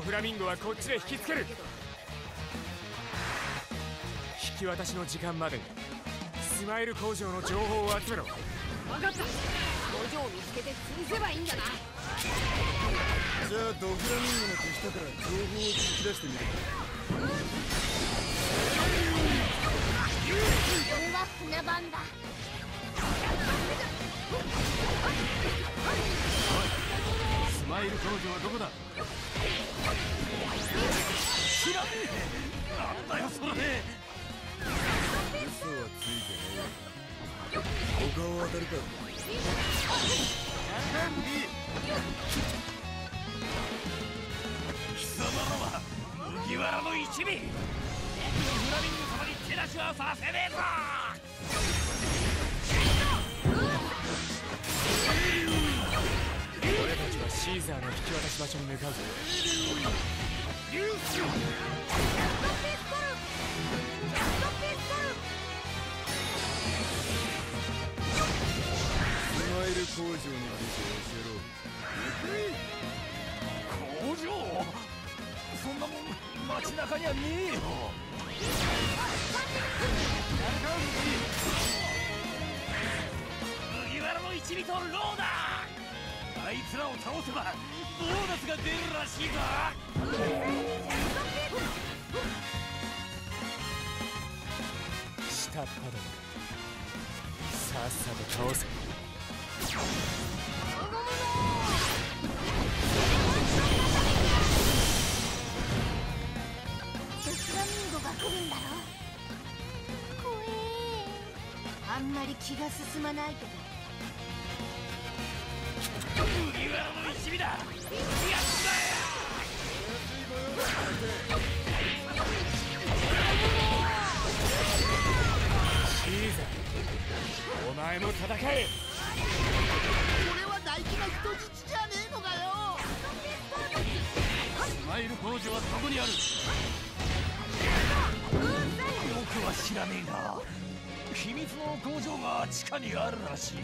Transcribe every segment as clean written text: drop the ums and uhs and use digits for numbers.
フラミンゴはこっちで引きつける。引き渡しの時間までにスマイル工場の情報を集めろ。 分かった。工場を見つけて潰せばいいんだな。 じゃあドフラミンゴの手下から情報を聞き出してみる。 俺は船番だ。 スマイル工場はどこだ。知らねえ。なんだよそれ。嘘はついてねえ。他を当たるか。 貴様らは麦わらの一味。フラミンゴ様に手出しはさせねえぞ。 俺たちはシーザーの引き渡し場所に向かうぞ。 ユーススマイル工場について教えろ。 工場？そんなもん街中にはねえよ。麦わらの一味とローだ。あいつらを倒せばボーナスが出るらしいぞ。 下っ端どもさっさと倒せ。 ドフラミンゴが来るんだろ。怖え。あんまり気が進まないけど。 麦わらの一味だ。やったシーザー、お前も戦え。 俺は大事な人質じゃねえのかよ。 スマイル工場はどこにある。 僕は知らねえが秘密の工場が地下にあるらしい。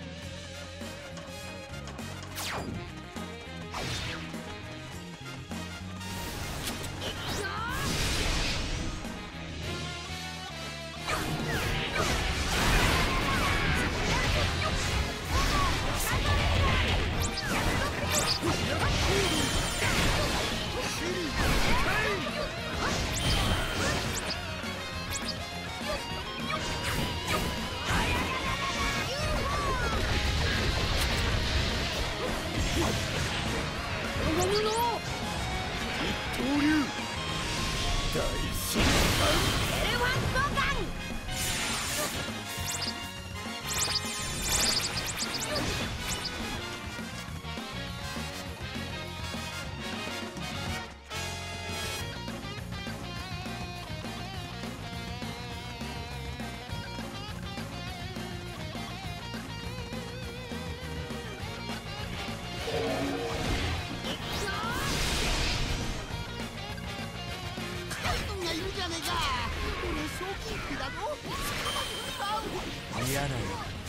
嫌なよ。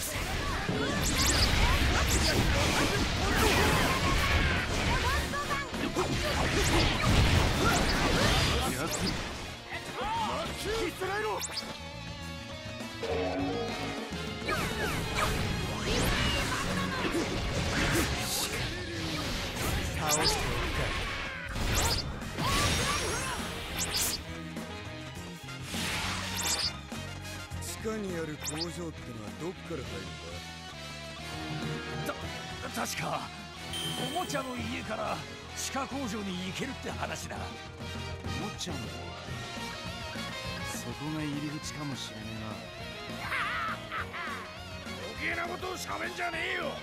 倒しておくか。 地下にある工場ってのはどっから入るんだ。 確かおもちゃの家から地下工場に行けるって話だ。 おもちゃのそこが入り口かもしれね余計なことを喋んじゃねえよ。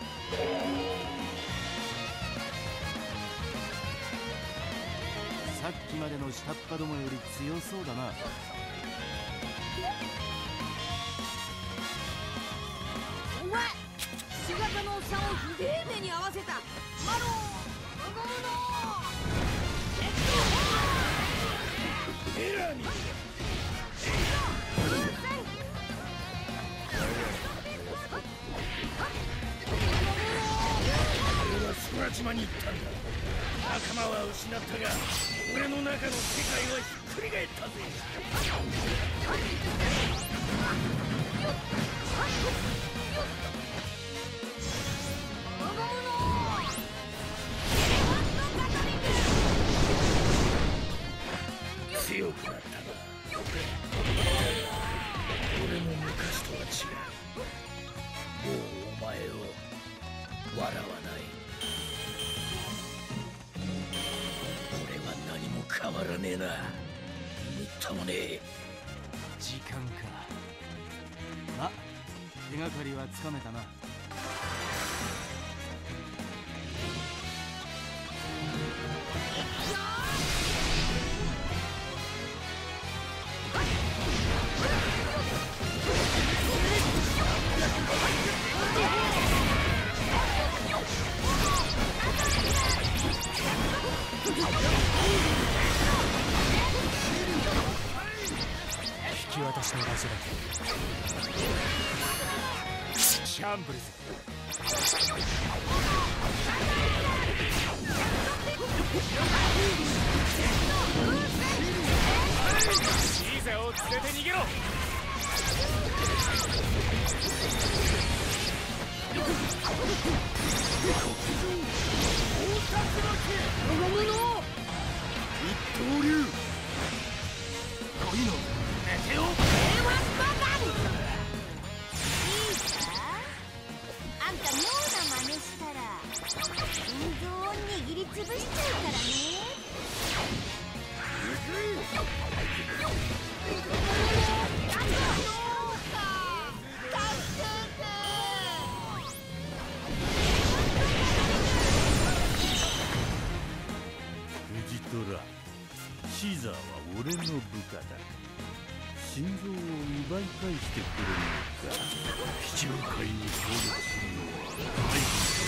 さっきまでの下っ端どもより強そうだな。 お前姿のおっさんをひでえ目に合わせたマロ無言のエラーに俺は空島に行ったんだ。 仲間は失ったが俺の中の世界はひっくり返ったぜ。強くなったな。俺も昔とは違う。もうお前を笑わない。俺は何も変わらねえな。みっともねえ。 時間か。ま、手がかりはつかめたな。 引き渡しの場所だ。シャンブルズ。シーザを連れて逃げろ。 一刀流。こいのメテオ。 あんた妙な真似したら心臓を握りつぶしちゃうからね。 藤虎、シーザーは俺の部下だ。心臓を奪い返してくれるのか。地中海に協力するのは大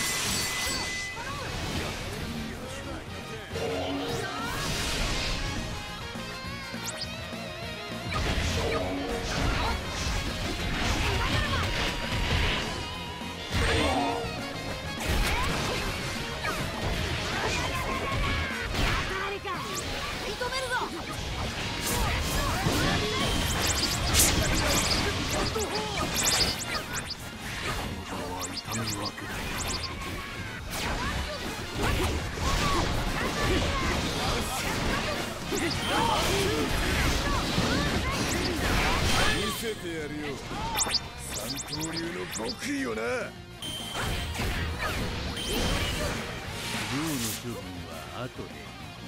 誰か認めるぞ。 痛めるわけだ。 見せてやるよ。三刀流の極意をな。 寮の処分は後で。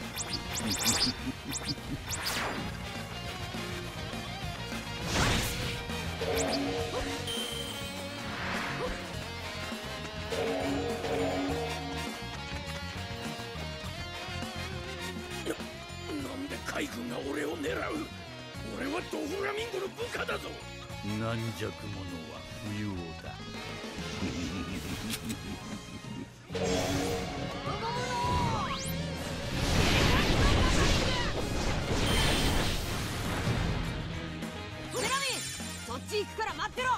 なんで海軍が俺を狙う。俺はドフラミンゴの部下だぞ。軟弱者は不要だ。 ベラミン、そっち行くから待ってろ。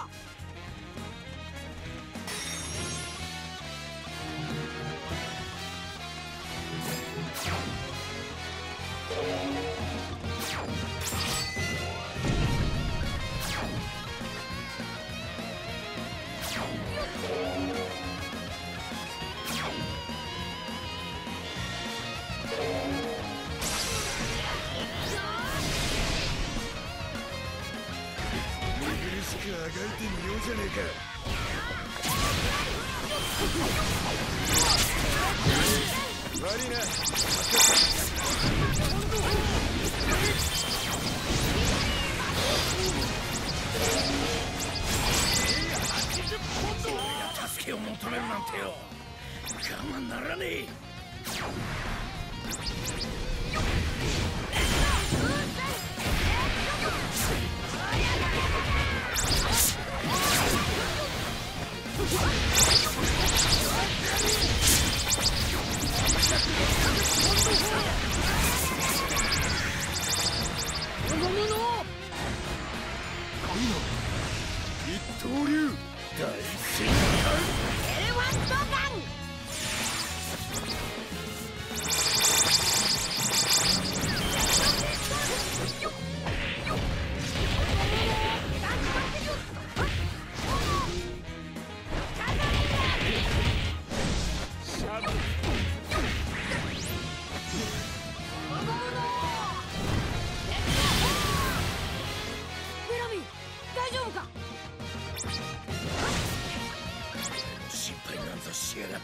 あがいてみようじゃねえか。悪いな。 助けを求めるなんてよ。我慢ならねえ。 一刀流大戦艦エレファントガン。 心配なんぞしやがって。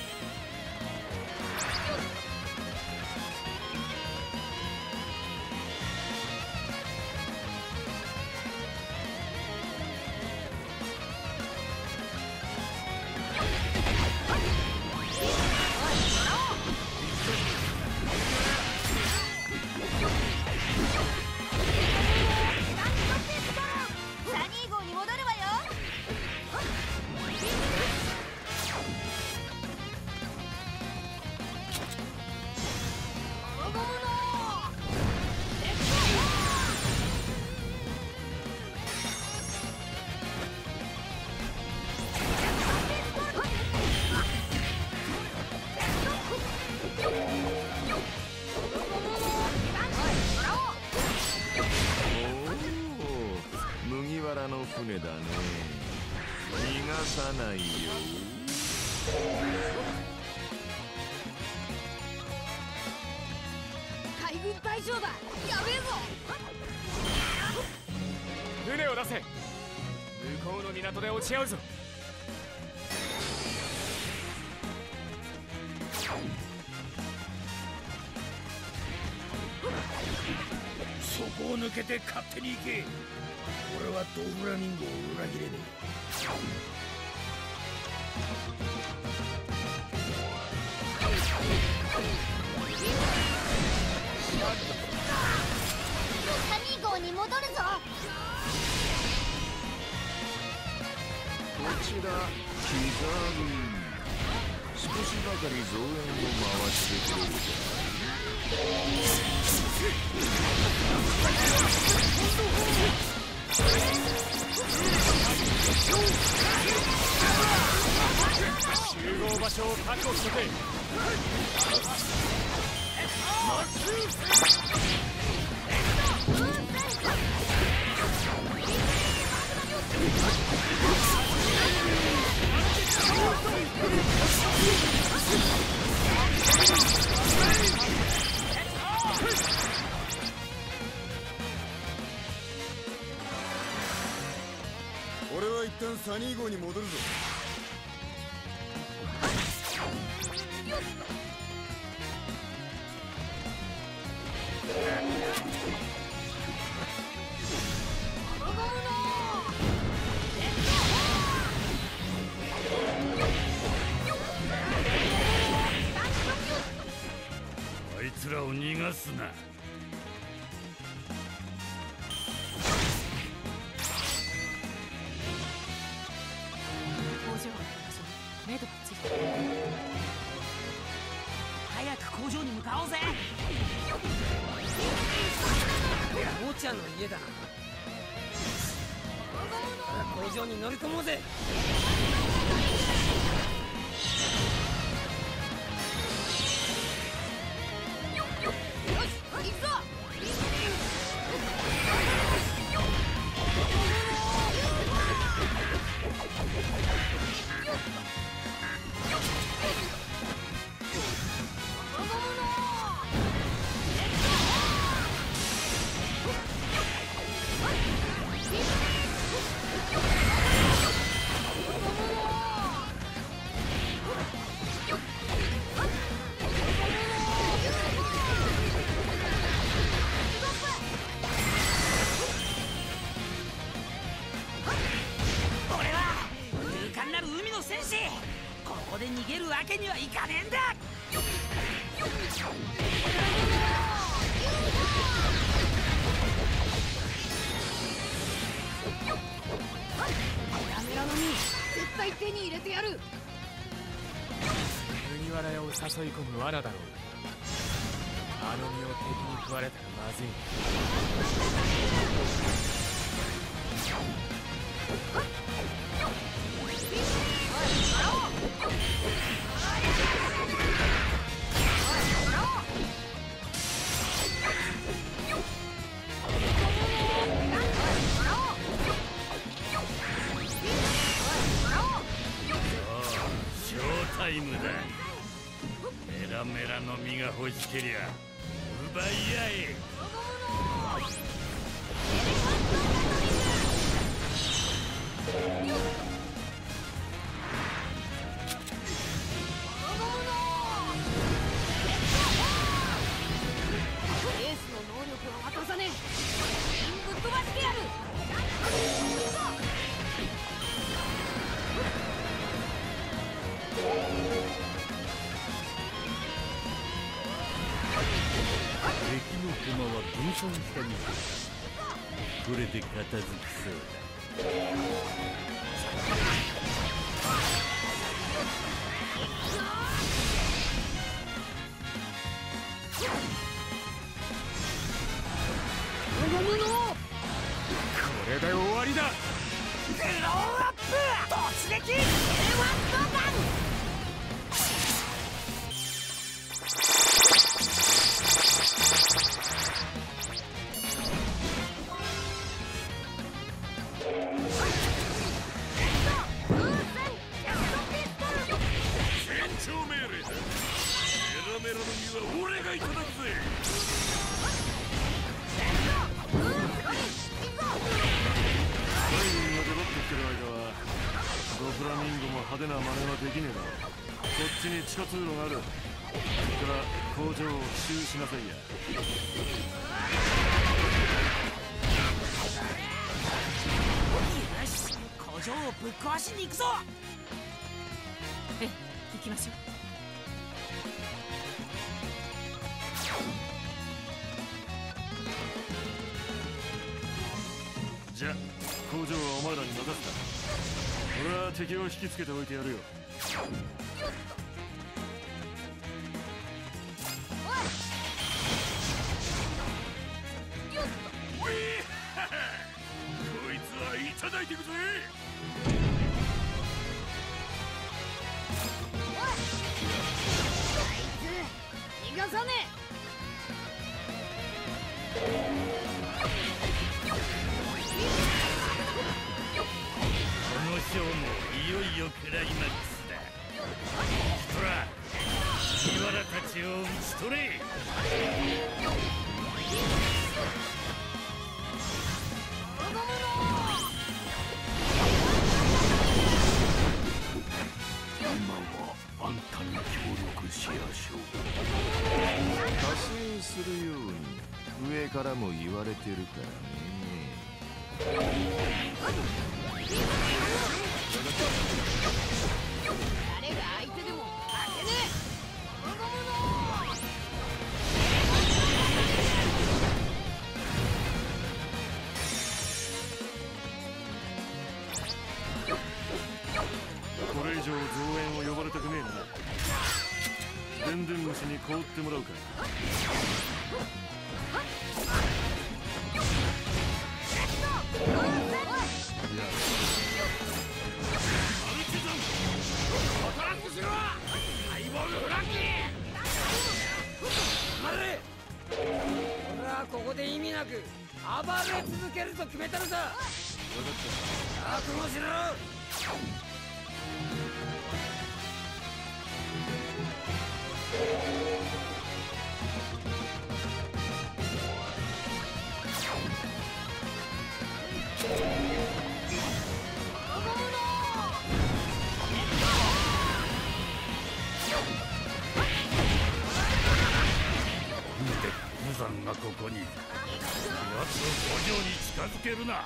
の船だね。逃がさないよ。 海軍大将だ。やべえぞ。 船を出せ。向こうの港で落ち合うぞ。 そこを抜けて勝手に行け。俺はドフラミンゴを裏切れねサニー号に戻るぞ。 こちらキザル。少しばかり増援を回してくれるじゃない。 集合場所を確保しとけ。 俺は一旦サニー号に戻るぞ。 あいつらを逃がすな。 目処がついてる。早く工場に向かおうぜ。おちゃんの家だ。工場に乗り込もうぜ。よし、行くぞ。ここで逃げるわけにはいかねえんだ。やめらの実、絶対手に入れてやる。 麦わら屋を誘い込む罠だろう。あの実を敵に食われたらまずい。 ショータイムだ。メラメラの実が欲しけりゃ奪い合え。 してみてこれで片付きそうだ。 これで終わりだ。 グローアップ突撃エレファントガン。 フラミンゴも派手な真似はできねえだろ。こっちに地下通路がある。それから工場を奇襲しなさいや。 よし、工場をぶっ壊しに行くぞ。え、行きましょう。 じゃあ工場はお前らに任せた。俺は敵を引きつけておいてやるよ。 こいつはいただいてくぜ。 逃がさねこのショーもいよいよクライマックスだ。ほら麦わらたちを討ち取れ。 今はあんたに協力しやしょう。加勢するように上からも言われてるからね。 誰が相手でも勝てねえ。 これ以上増援を呼ばれたくねえな。でんでん虫に凍ってもらうか。 俺はここで意味なく暴れ続けると決めたのさ。覚悟しろ。 無残がここに。奴を工場に近づけるな。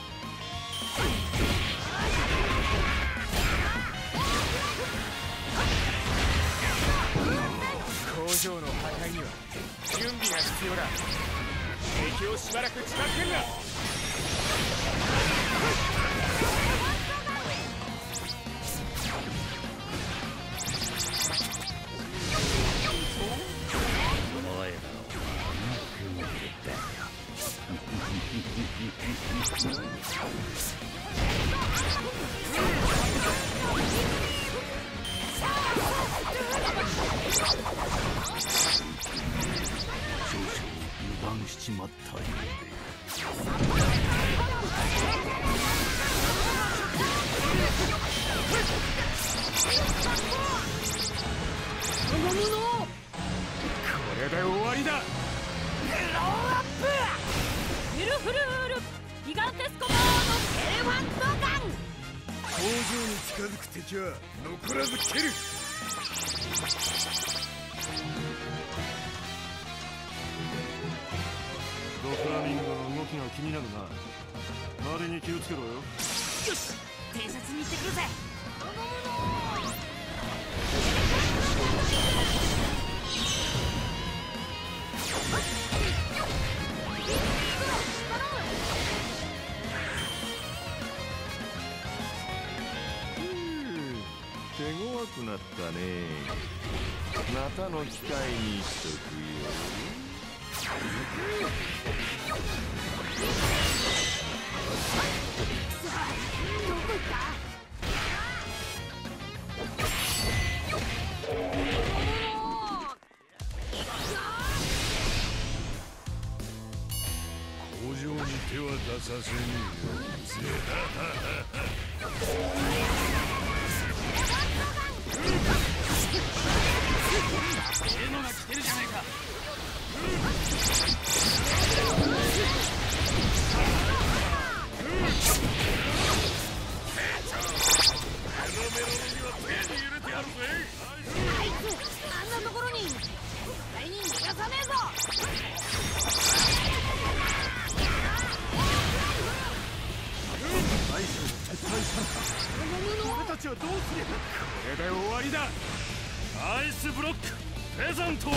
工場の破壊には準備が必要だ。敵をしばらく近づけるな。 お前らを憎んでたよ。 油断しちまったよ。 これで終わりだ。 フルフルールギガンテスコモードエレファントガン。 工場に近づく敵は残らず蹴る。 ドフラミンゴの動きが気になるな。周りに気をつけろよ。 よし、偵察に行ってくるぜ。 手強くなったね。またの機会にしとくよ。 どこ行った？ 工場に手は出させねえよ。 ええのが来てるじゃねえか。 あいつあんなところに絶対に逃がさねえぞ。 俺たちはどうすれば。 これで終わりだ。 アイスブロックフェザント。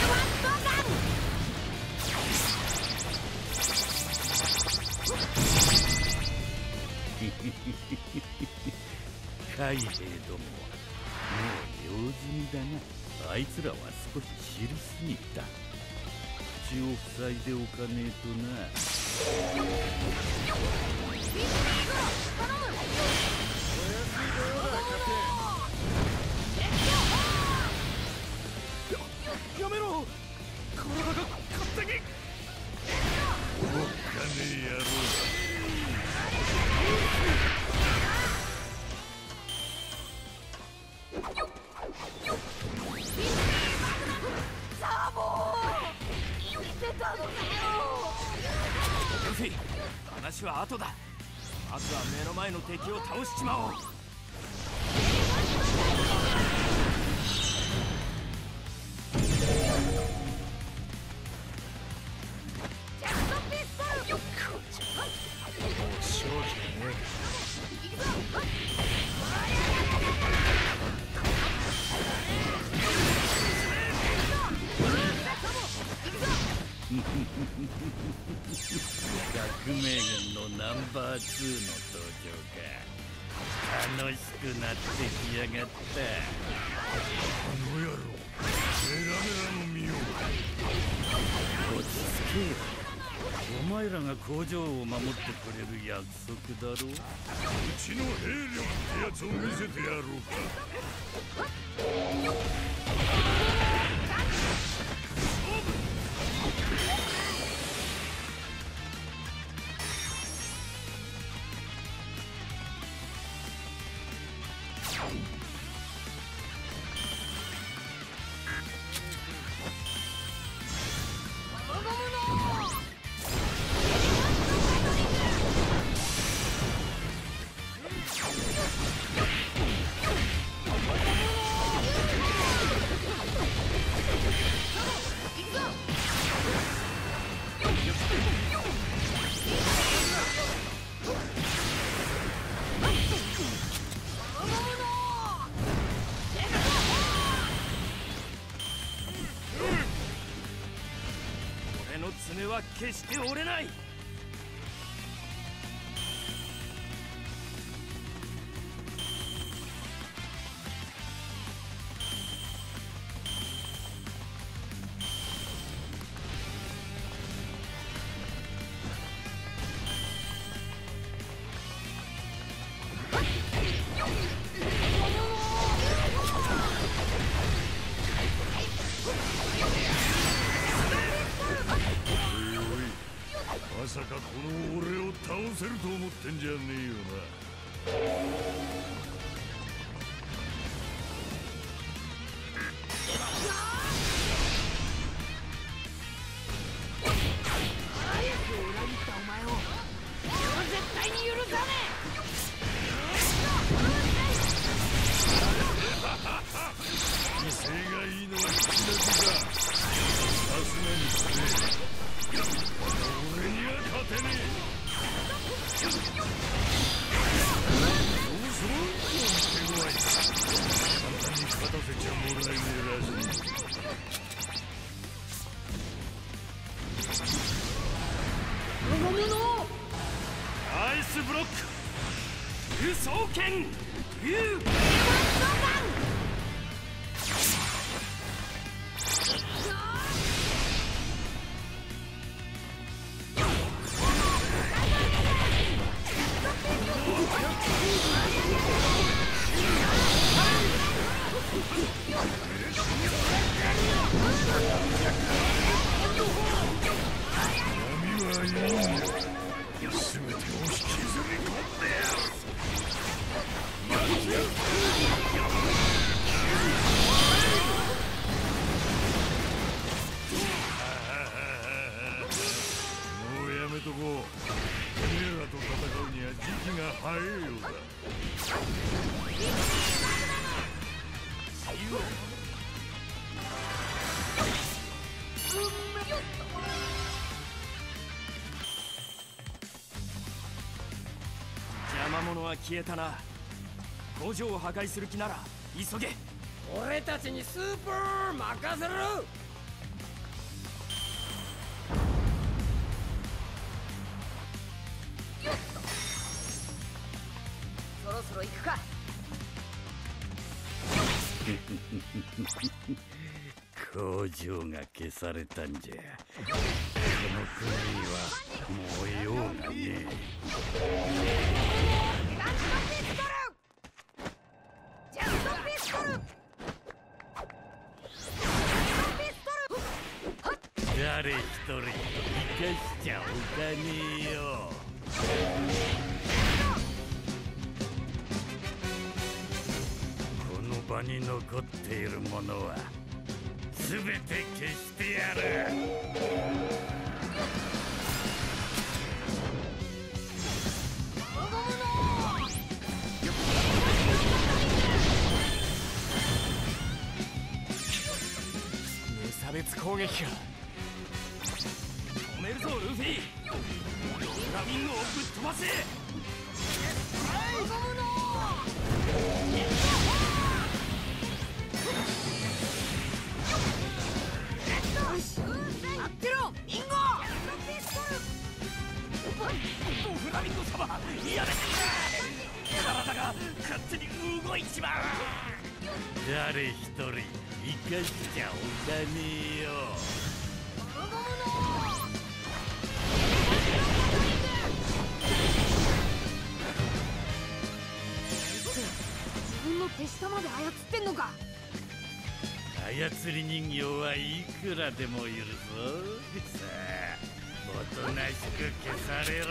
海兵どもはもう用済みだな。あいつらは少し知りすぎた。口を塞いでおかねえとな。 やめろ。体が勝手に動かねえ野郎。 ルフィ、話は後だ。まずは目の前の敵を倒しちまおう。 革命軍のナンバー2の登場か。楽しくなってきやがった。 この野郎、メラメラの身を。 落ち着けよ。お前らが工場を守ってくれる約束だろ。うちの兵力ってやつを見せてやろうか。 俺の爪は決して折れない。 まさかこの俺を倒せると思ってんじゃねえよな。威勢がいいのは君だけか。さすがに失礼。俺には勝てねえ。どうする？手強い。簡単に勝たせちゃもらえねえらしい。 竜双剣竜邪魔者は消えたな。工場を破壊する気なら急げ。 俺たちにスーパー任せろ。 そろそろ行くか。 工場が消されたんじゃ。この国にはもう用がねえ。 ジャストピストル。 誰一人生かしちゃおかねえよ。この場に残っているものは全て消してやる。 無差別攻撃か。止めるぞルフィ。フラミンゴをぶっ飛ばせ。 待ってろミンゴ。 フラミンゴ様やめてくれ。体が勝手に動いちまう。 誰一人生かしちゃおかねえよ。 自分の手下まで操ってんのか。 操り人形はいくらでもいるぞ。さあおとなしく消されろ。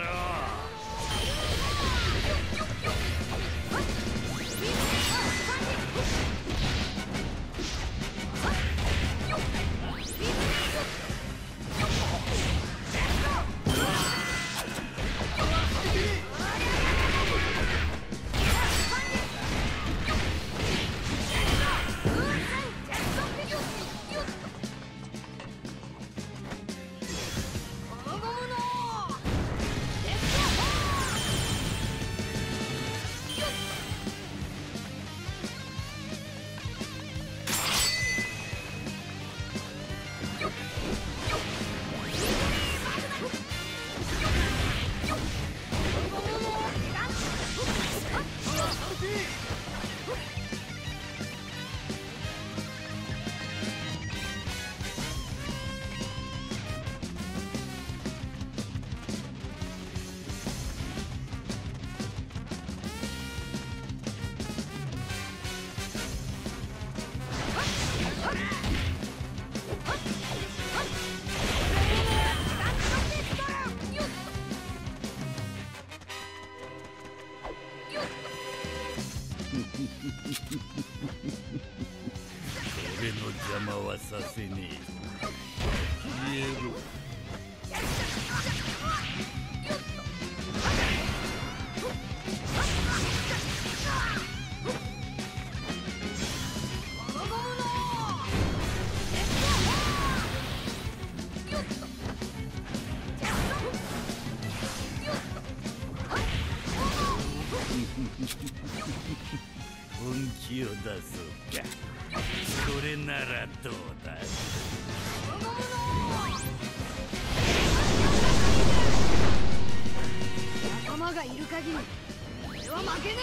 俺の邪魔はさせねえ。消えろ。本気を出そうか。それならどうだ。 仲間がいる限り俺俺は負けね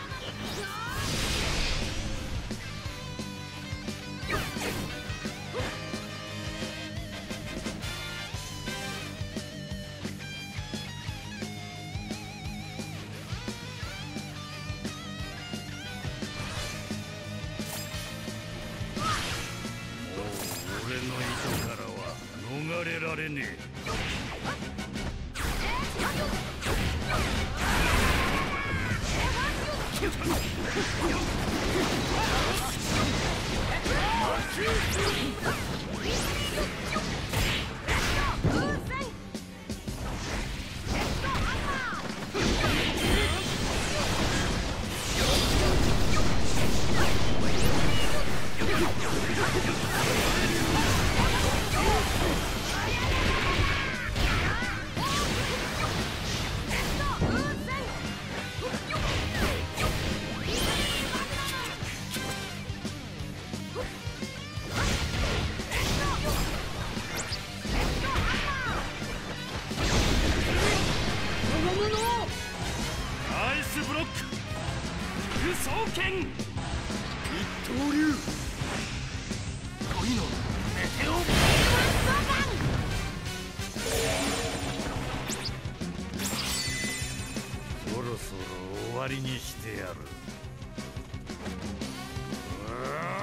俺の糸からは逃れられねえ。ナイスブロック。空想剣一刀流恋のメテオそろそろ終わりにしてやる。